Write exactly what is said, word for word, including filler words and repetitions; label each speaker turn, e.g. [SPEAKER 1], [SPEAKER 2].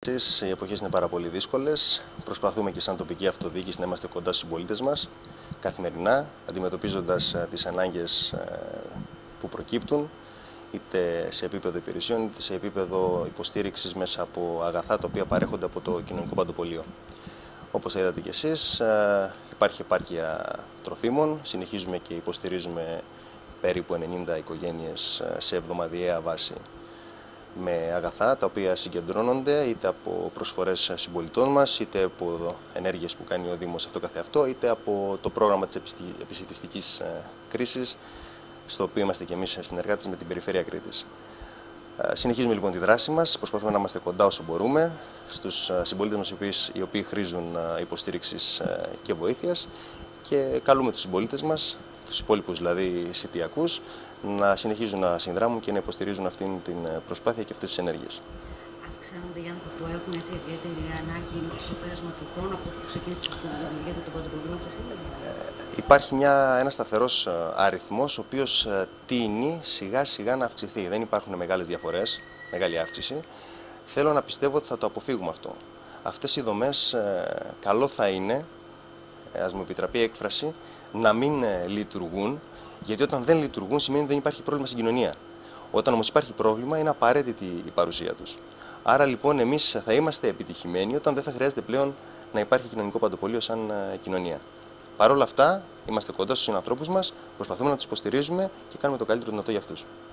[SPEAKER 1] αυτής οι εποχές είναι πάρα πολύ δύσκολες. Προσπαθούμε και σαν τοπική αυτοδιοίκηση να είμαστε κοντά στους συμπολίτες μας καθημερινά, αντιμετωπίζοντας τις ανάγκες που προκύπτουν, είτε σε επίπεδο υπηρεσιών, είτε σε επίπεδο υποστήριξης μέσα από αγαθά τα οποία παρέχονται από το κοινωνικό παντοπολείο. Όπως είδατε και εσείς, υπάρχει επάρκεια τροφίμων, συνεχίζουμε και υποστηρίζουμε περίπου ενενήντα οικογένειες σε εβδομαδιαία βάση με αγαθά τα οποία συγκεντρώνονται είτε από προσφορές συμπολιτών μας, είτε από ενέργειες που κάνει ο Δήμος αυτό καθεαυτό, είτε από το πρόγραμμα της επισιτιστικής κρίσης, στο οποίο είμαστε και εμείς συνεργάτες με την Περιφέρεια Κρήτης. Συνεχίζουμε λοιπόν τη δράση μας, προσπαθούμε να είμαστε κοντά όσο μπορούμε στους συμπολίτες μας οι οποίοι, οι οποίοι χρήζουν υποστήριξης και βοήθειας και καλούμε τους συμπολίτες μας, τους υπόλοιπους δηλαδή σιτιακούς, να συνεχίζουν να συνδράμουν και να υποστηρίζουν αυτήν την προσπάθεια και αυτές τις ενέργειες.
[SPEAKER 2] Αυξάνονται οι άνθρωποι που έχουν έτσι ιδιαίτερη ανάγκη στο πέρασμα του χρόνου από το που ξεκίνησε τη λειτουργία του παντοπολίου της?
[SPEAKER 1] Υπάρχει μια, ένα σταθερός αριθμός ο οποίος τείνει σιγά σιγά να αυξηθεί. Δεν υπάρχουν μεγάλες διαφορές, μεγάλη αύξηση. Θέλω να πιστεύω ότι θα το αποφύγουμε αυτό. Αυτές οι δομές καλό θα είναι, ας μου επιτραπεί η έκφραση, να μην λειτουργούν, γιατί όταν δεν λειτουργούν σημαίνει ότι δεν υπάρχει πρόβλημα στην κοινωνία. Όταν όμως υπάρχει πρόβλημα είναι απαραίτητη η παρουσία τους. Άρα λοιπόν εμείς θα είμαστε επιτυχημένοι όταν δεν θα χρειάζεται πλέον να υπάρχει κοινωνικό παντοπολείο σαν κοινωνία. Παρ' όλα αυτά είμαστε κοντά στους συνανθρώπους μας, προσπαθούμε να τους υποστηρίζουμε και κάνουμε το καλύτερο δυνατό για αυτούς.